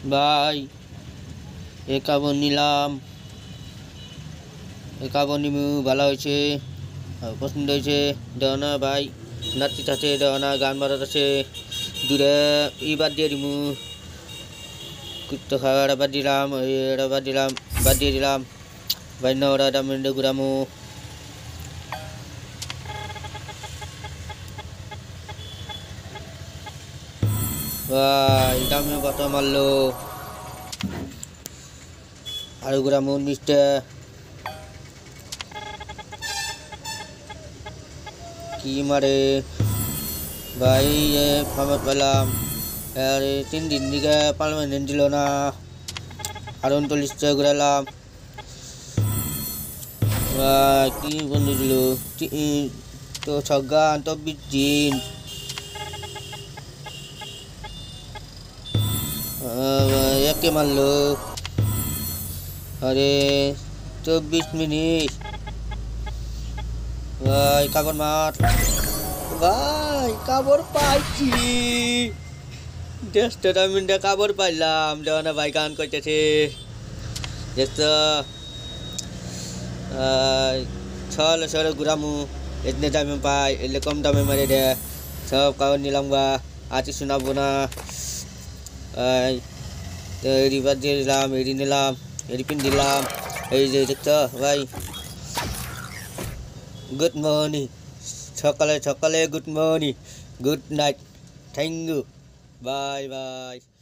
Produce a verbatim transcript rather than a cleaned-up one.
ভাই এ কাপড় নিলাম, এ কাপড় নিমু ভালো হয়েছে, পছন্দ হয়েছে। দেওয়া না ভাই, নাচিত আছে, দেওয়া না গান বাজাত আছে, দূরে ই বাদ দিয়ে দিমু, কুত্তো খাওয়া বাদ দিলাম, এটা বাদ দিলাম, বাদ দিয়ে দিলাম ভাই। না ওরা দাম ঘুরামু ভাই, দামে কত মারলো আর ঘুরামু নিচটা কি মারে ভাই। ফর্মেট পেলাম আর তিন দিন দিকে পার্মানেন্ট দিল না, আর উনচল্লিশটা ঘুরালাম কি বন্ধু দিল তো ছগান তো বিশ দিন একে মারলো। আরে চব্বিশ মিনিট ভাই, কাপড় মার ভাই, কাপড় পাইছি, দেড়টা মিনিটে কাপড় পাইলাম। দেওয়ানা ভাই গান করতেছে, দেখছো ছল ছড়ে ঘুরামু, এতনে দামে পাই, এলে কম দামে মারে দে। সব কাপড় নিলাম গা, আজ শোনাবো না। তো এরি বাদ দিয়ে দিলাম, এরি নিলাম, এরি পিন দিলাম, এই যে দেখছো ভাই। গুড মর্নিং, সকালে সকালে good morning, good night, thank you, bye by.